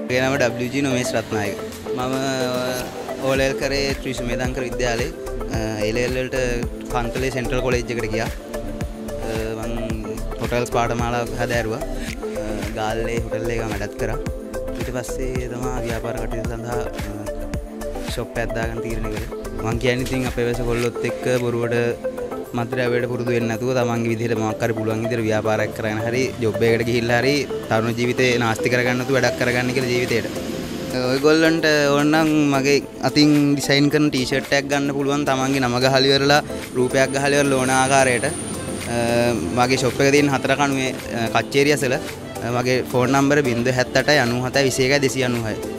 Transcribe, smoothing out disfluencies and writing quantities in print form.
මගේ නම WG නොමේෂ් රත්නායක. මම ඕලෙල් කරේ ත්‍රිශු මේධාංකර විද්‍යාලයේ A-level වලට කන්තලේ සෙන්ට්‍රල් කොලෙජ් එකට ගියා. මම හොටල්ස් පාඨමාලාවක් හදාරුවා. ගාල්ලේ හොටල් එක මැඩත් කරා. ඊට පස්සේ තමයි ව්‍යාපාර කටයුතු සඳහා ෂොප් එකක් දාගන්න තීරණය කළේ. මම කියන්නේ ඉතින් අපේ වැස කොල්ලොත් එක්ක බොරුවට මත්ද්‍රව්‍යයට පුරුදු වෙන්නේ නැතුව තමන්ගේ විදිහට මොකක් හරි පුළුවන් විදිහට ව්‍යාපාරයක් කරගෙන හරි ජොබ් එකකට ගිහිල්ලා හරි තරුණ ජීවිතේ නාස්ති කරගන්න නැතුව වැඩක් කරගන්න කියලා ජීවිතේට. ඔයගොල්ලන්ට ඕනනම් මගේ අතින් ඩිසයින් කරන ටී-ෂර්ට් එකක් ගන්න පුළුවන් තමන්ගේ නම ගහලා ඉවරලා රූපයක් ගහලා ඉවරලා ඕන ආකාරයට. මගේ ෂොප් එක තියෙන 4 කණුවේ කච්චේරිය ඇසල. මගේ ෆෝන් නම්බර 078 97 21 296.